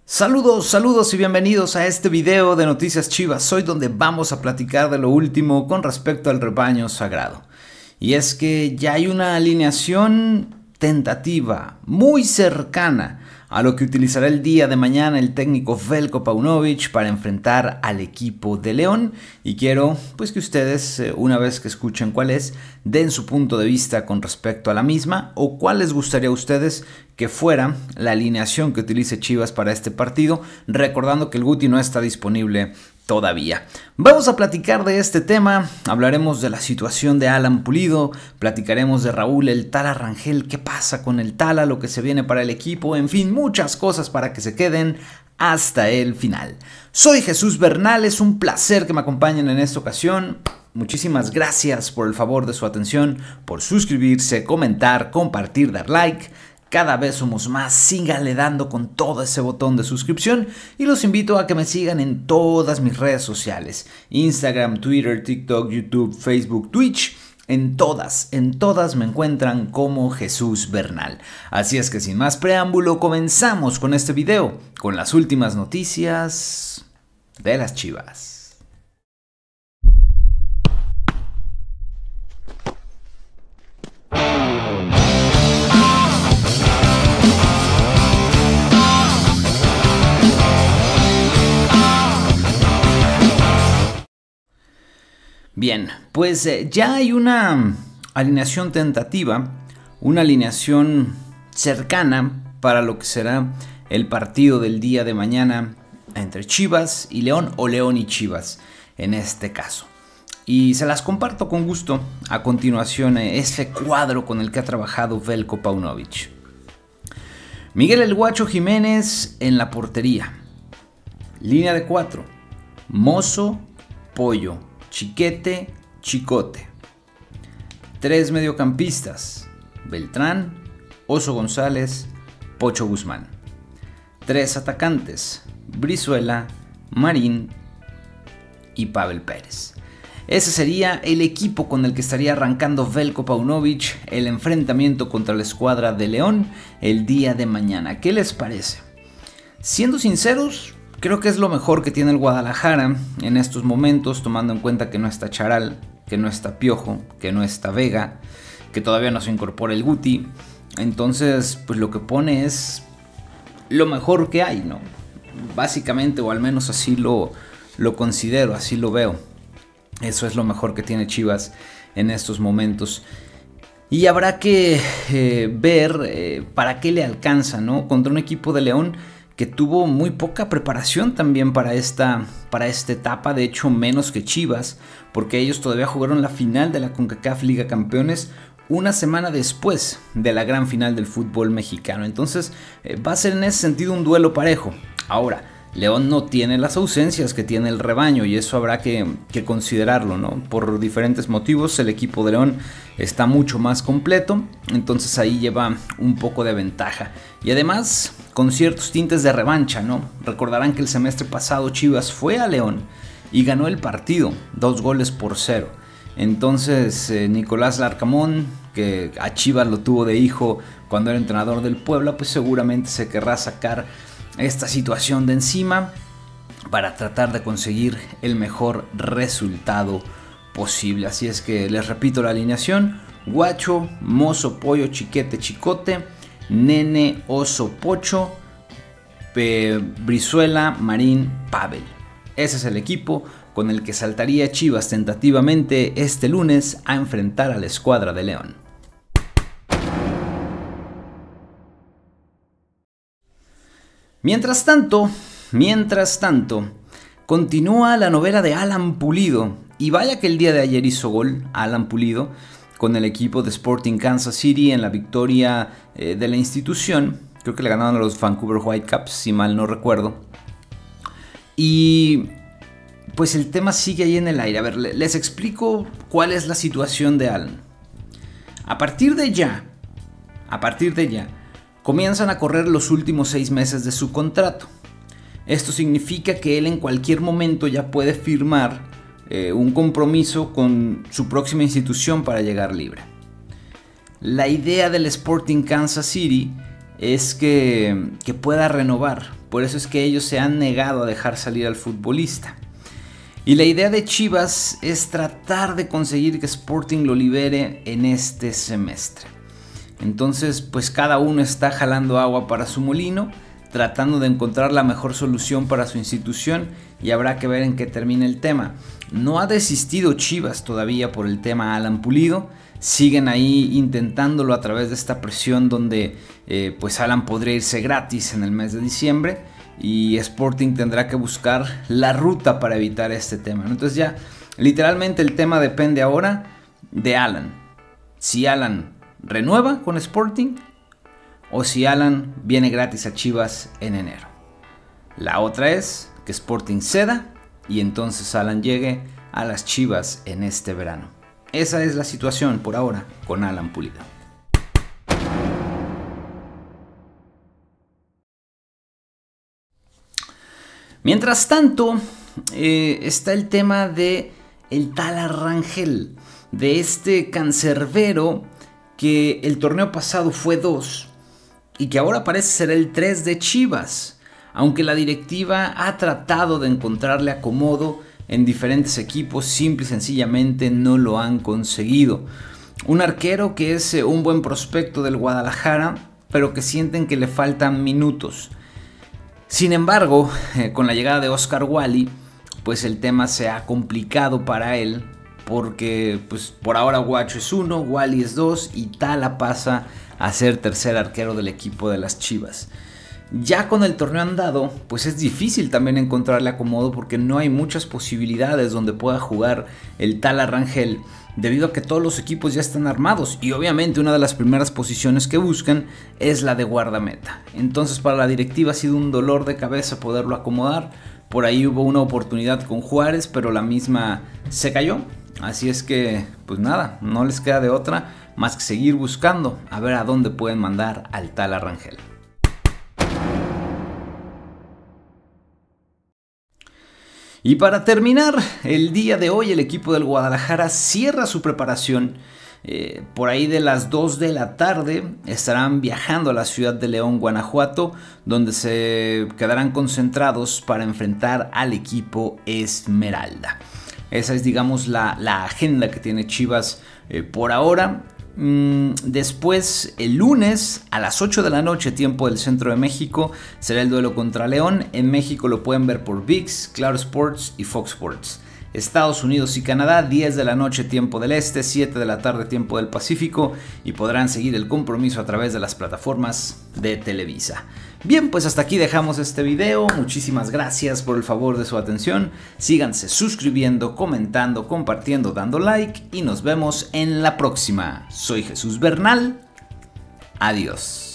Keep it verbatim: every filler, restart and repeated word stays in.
Saludos, saludos y bienvenidos a este video de Noticias Chivas, hoy donde vamos a platicar de lo último con respecto al rebaño sagrado. Y es que ya hay una alineación tentativa, muy cercana a lo que utilizará el día de mañana el técnico Veljko Paunovic para enfrentar al equipo de León. Y quiero pues que ustedes, una vez que escuchen cuál es, den su punto de vista con respecto a la misma o cuál les gustaría a ustedes que fuera la alineación que utilice Chivas para este partido, recordando que el Guti no está disponible todavía. Vamos a platicar de este tema, hablaremos de la situación de Alan Pulido, platicaremos de Raúl el Tala Rangel, qué pasa con el Tala, lo que se viene para el equipo, en fin, muchas cosas para que se queden hasta el final. Soy Jesús Bernal, es un placer que me acompañen en esta ocasión. Muchísimas gracias por el favor de su atención, por suscribirse, comentar, compartir, dar like. Cada vez somos más, síganle dando con todo ese botón de suscripción y los invito a que me sigan en todas mis redes sociales, Instagram, Twitter, TikTok, YouTube, Facebook, Twitch, en todas, en todas me encuentran como Jesús Bernal. Así es que sin más preámbulo comenzamos con este video, con las últimas noticias de las Chivas. Bien, pues eh, ya hay una alineación tentativa, una alineación cercana para lo que será el partido del día de mañana entre Chivas y León o León y Chivas en este caso. Y se las comparto con gusto a continuación eh, ese cuadro con el que ha trabajado Veljko Paunovic. Miguel El Guacho Jiménez en la portería. Línea de cuatro. Mozo, Pollo, Chiquete, Chicote. Tres mediocampistas, Beltrán, Oso González, Pocho Guzmán. Tres atacantes, Brizuela, Marín y Pavel Pérez. Ese sería el equipo con el que estaría arrancando Veljko Paunovic el enfrentamiento contra la escuadra de León el día de mañana. ¿Qué les parece? Siendo sinceros, creo que es lo mejor que tiene el Guadalajara en estos momentos, tomando en cuenta que no está Charal, que no está Piojo, que no está Vega, que todavía no se incorpora el Guti. Entonces, pues lo que pone es lo mejor que hay, ¿no? Básicamente, o al menos así lo, lo considero, así lo veo. Eso es lo mejor que tiene Chivas en estos momentos. Y habrá que eh, ver eh, para qué le alcanza, ¿no? Contra un equipo de León que tuvo muy poca preparación también para esta, para esta etapa, de hecho menos que Chivas, porque ellos todavía jugaron la final de la CONCACAF Liga Campeones una semana después de la gran final del fútbol mexicano. Entonces eh, va a ser en ese sentido un duelo parejo. Ahora, León no tiene las ausencias que tiene el rebaño y eso habrá que, que considerarlo, ¿no? Por diferentes motivos el equipo de León está mucho más completo, entonces ahí lleva un poco de ventaja. Y además con ciertos tintes de revancha, ¿no? Recordarán que el semestre pasado Chivas fue a León y ganó el partido, dos goles por cero. Entonces eh, Nicolás Larcamón, que a Chivas lo tuvo de hijo cuando era entrenador del Puebla, pues seguramente se querrá sacar esta situación de encima para tratar de conseguir el mejor resultado posible. Así es que les repito la alineación: Guacho, Mozo, Pollo, Chiquete, Chicote, Nene, Oso, Pocho, Pe, Brizuela, Marín, Pavel. Ese es el equipo con el que saltaría Chivas tentativamente este lunes a enfrentar a la escuadra de León. Mientras tanto, mientras tanto, continúa la novela de Alan Pulido. Y vaya que el día de ayer hizo gol Alan Pulido con el equipo de Sporting Kansas City en la victoria eh, de la institución. Creo que le ganaron a los Vancouver Whitecaps, si mal no recuerdo. Y pues el tema sigue ahí en el aire. A ver, les explico cuál es la situación de Alan. A partir de ya, a partir de ya, comienzan a correr los últimos seis meses de su contrato. Esto significa que él en cualquier momento ya puede firmar eh, un compromiso con su próxima institución para llegar libre. La idea del Sporting Kansas City es que, que pueda renovar Por eso es que ellos se han negado a dejar salir al futbolista. Y la idea de Chivas es tratar de conseguir que Sporting lo libere en este semestre. Entonces, pues cada uno está jalando agua para su molino, tratando de encontrar la mejor solución para su institución, y habrá que ver en qué termina el tema. No ha desistido Chivas todavía por el tema Alan Pulido. Siguen ahí intentándolo a través de esta presión donde eh, pues Alan podría irse gratis en el mes de diciembre y Sporting tendrá que buscar la ruta para evitar este tema, ¿no? Entonces ya literalmente el tema depende ahora de Alan. Si Alan renueva con Sporting o si Alan viene gratis a Chivas en enero. La otra es que Sporting ceda y entonces Alan llegue a las Chivas en este verano. Esa es la situación por ahora con Alan Pulido. Mientras tanto, eh, está el tema de el Tala Rangel, de este cancerbero que el torneo pasado fue dos y que ahora parece ser el tres de Chivas, aunque la directiva ha tratado de encontrarle acomodo en diferentes equipos, simple y sencillamente no lo han conseguido. Un arquero que es un buen prospecto del Guadalajara, pero que sienten que le faltan minutos. Sin embargo, eh, con la llegada de Oscar Wally, pues el tema se ha complicado para él, porque pues por ahora Guacho es uno, Wally es dos y Tala pasa a ser tercer arquero del equipo de las Chivas. Ya con el torneo andado, pues es difícil también encontrarle acomodo porque no hay muchas posibilidades donde pueda jugar el Tala Rangel, debido a que todos los equipos ya están armados y obviamente una de las primeras posiciones que buscan es la de guardameta. Entonces para la directiva ha sido un dolor de cabeza poderlo acomodar. Por ahí hubo una oportunidad con Juárez, pero la misma se cayó. Así es que, pues nada, no les queda de otra más que seguir buscando a ver a dónde pueden mandar al Tala Rangel. Y para terminar, el día de hoy el equipo del Guadalajara cierra su preparación. Eh, por ahí de las dos de la tarde estarán viajando a la ciudad de León, Guanajuato, donde se quedarán concentrados para enfrentar al equipo Esmeralda. Esa es, digamos, la, la agenda que tiene Chivas eh, por ahora. Después, el lunes a las ocho de la noche, tiempo del centro de México, será el duelo contra León. En México lo pueden ver por V I X, Claro Sports y Fox Sports. Estados Unidos y Canadá, diez de la noche, tiempo del este, siete de la tarde, tiempo del Pacífico, y podrán seguir el compromiso a través de las plataformas de Televisa. Bien, pues hasta aquí dejamos este video. Muchísimas gracias por el favor de su atención. Síganse suscribiendo, comentando, compartiendo, dando like y nos vemos en la próxima. Soy Jesús Bernal. Adiós.